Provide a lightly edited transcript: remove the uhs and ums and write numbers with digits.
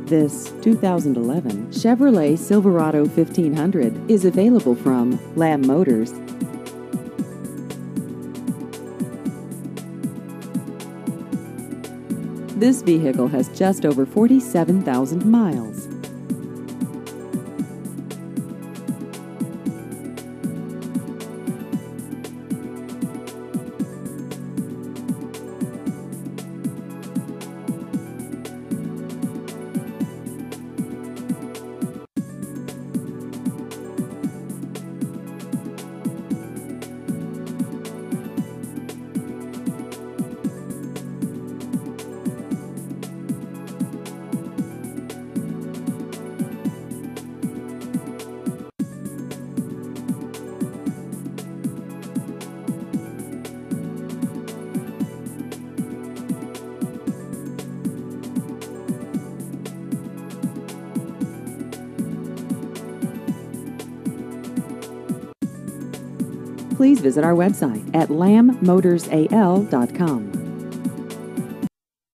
This 2011 Chevrolet Silverado 1500 is available from Lamb Motors. This vehicle has just over 47,000 miles. Please visit our website at lambmotorsal.com.